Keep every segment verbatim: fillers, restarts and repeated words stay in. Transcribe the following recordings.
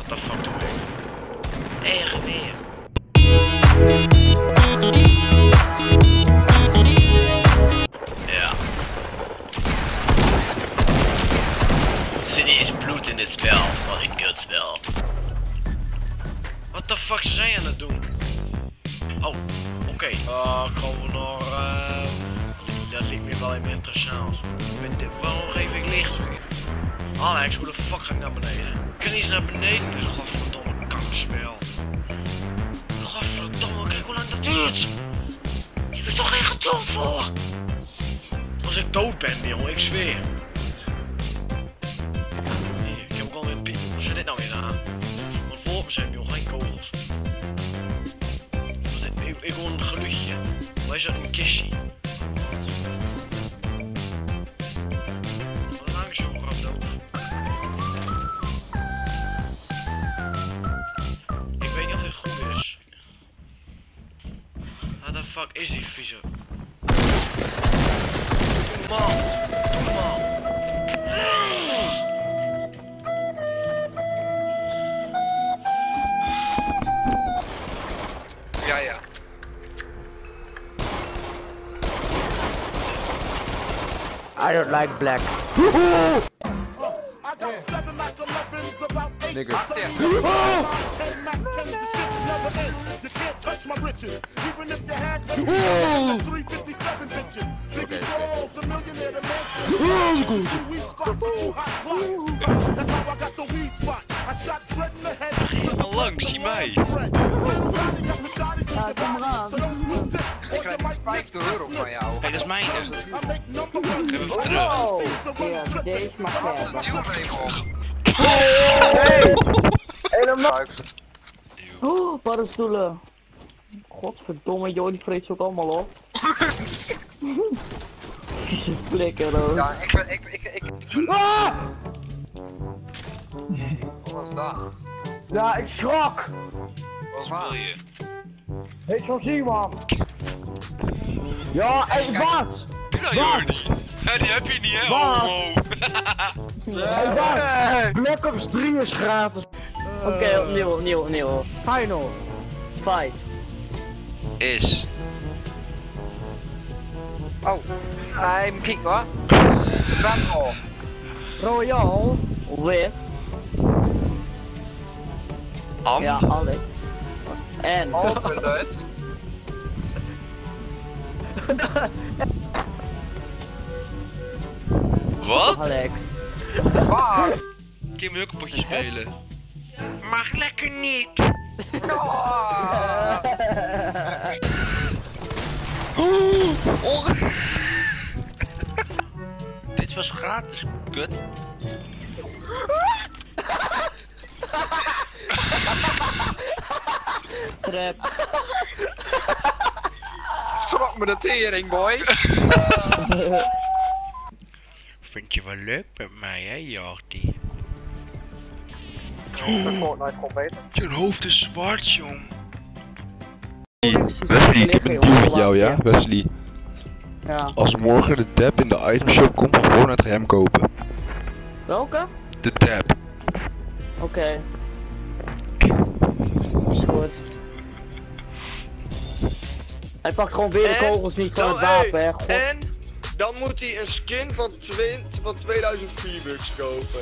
What the fuck doe ik? Hé, een geweer. Ja. Er zit niet eens bloed in dit spel. Wat een kutspel. What the fuck zijn je aan het doen? Oh, oké. Okay. Uh, gaan we naar... Uh... Dat liep me wel even interessant. Waarom geef ik licht weer? Alex, hoe de fuck ga ik naar beneden? Ik kan niet eens naar beneden, dit godverdomme kakspel. Godverdomme, kijk hoe lang dat duurt. Je hebt toch geen geduld voor? Als ik dood ben, jongen, ik zweer. Nee, ik heb ook alweer een piep. Hoe zit dit nou weer aan? Want voor me zijn joh, geen kogels. Wat is dit? Ik, ik hoor een geluidje. Waar is dat een kistje? Fuck is die vieze? Doe normaal! Doe normaal! Ja, ja. I don't like black. Nigga. You can't touch my riches, even if you had three fifty-seven bitches. Biggie Smalls, a millionaire to mansion. Weed spots, two hot blocks. That's how I got the weed spot. I shot Fred in the head. Helemaal langs, zie mij. Ja, kom eraan. Ik krijg vijftig euro van jou. Hé, hey, dat is mijn. Geef hem terug. Ja, deze mag Wat is hebben. de dealregel? Hey! Helemaal. Oh, paddenstoelen. Godverdomme, joh, die vreet ze ook allemaal op. Flikker ook. Ja, ik ben, ik, ik, ik, ik... Ah! Wat was dat? Ja, ik schrok! Wat was waar? Heet zo zien, man. Ja, en wat? Ja, Jordi. Ja, die heb je niet, hè? Wat? Oh, Hey, wat? Black Ops drie is gratis. Oké, okay, opnieuw, opnieuw, opnieuw. Final. Fight. Is. Oh, I'm kick hoor. Battle. Royale. With. Am? Ja, Alex. En. Alternate. Wat? Alex. Waar? Kun je ook een potje spelen? Mag lekker niet. Oh. Oh. Dit was gratis, kut. Trap. Schrok me de tering, boy. Vind je wel leuk met mij, hè, Jordi? Fortnite gewoon beter. Je hoofd is zwart, jong. Wesley, ik heb een deal met jou, ja? Wesley. Ja. Als morgen de dab in de itemshop komt van Fortnite, ga je hem kopen. Welke? De dab. Oké. Okay. Is goed. Hij pakt gewoon weer de En kogels niet van dan, het wapen, hey, hè. God. En dan moet hij een skin van, twintig, van tweeduizend V-Bucks kopen.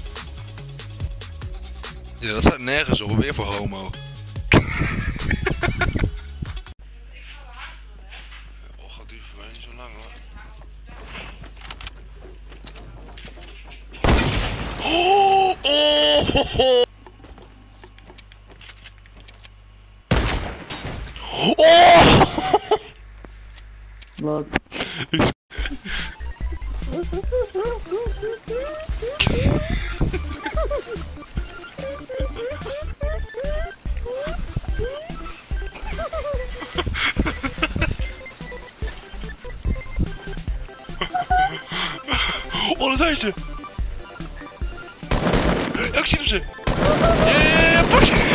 Ja, dat staat nergens op, weer voor homo. Oh, gaat duren voor mij niet zo lang, hoor. Oh, oh, oh, oh. Wat? Oh, daar zijn ze! Ja, ik zie hem ze! Ja, ja, ja, ja, pak ze!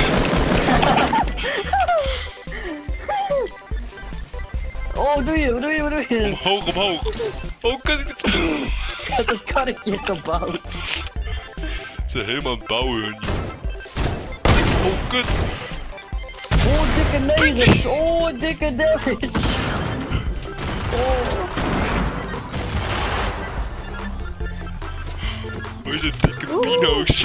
Oh, wat doe je? Wat doe je? Wat doe je? Omhoog, omhoog! Oh, kan ik het? Ik heb het karretje gebouwd. Ze zijn helemaal aan het bouwen, hun. Oh, kut. Oh, dikke negers. Oh, dikke negers. Oh. Hoe is het, dikke pino's?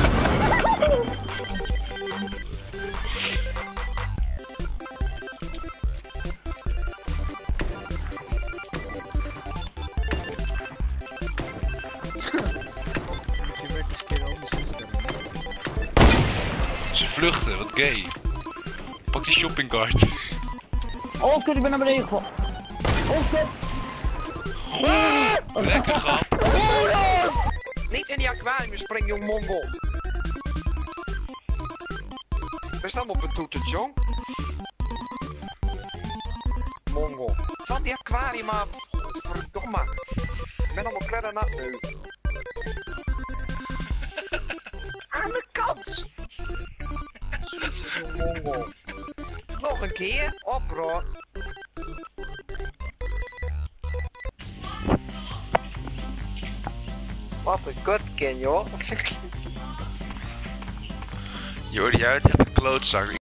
Ze vluchten, wat gay. Pak die shoppingcart. Oh, kut, ik ben naar beneden gevallen. Oh, shit. Oh, lekker grap. Niet in die aquarium springen, jong mongol. We staan op een toeter, jong. Mongol. Van die aquarium af. Verdomme. Ik ben allemaal kledden nat nu. Aan de kant. Jezus, jong mongol. Nog een keer. Op, bro. Wat een kutkin, joh. Jordi, jij bent echt een klootzak.